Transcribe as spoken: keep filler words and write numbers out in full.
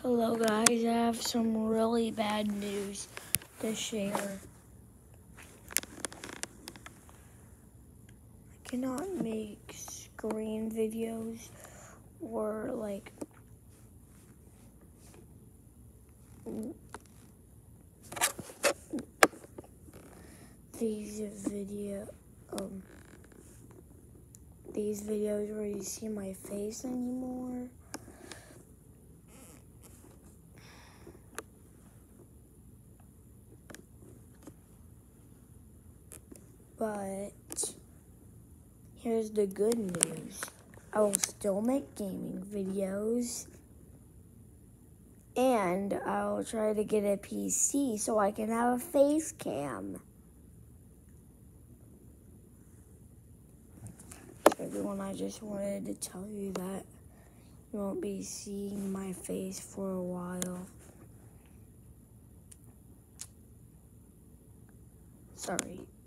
Hello guys, I have some really bad news to share. I cannot make screen videos or like these video um these videos where you see my face anymore. But here's the good news. I will still make gaming videos, and I'll try to get a P C so I can have a face cam. So everyone, I just wanted to tell you that you won't be seeing my face for a while. Sorry.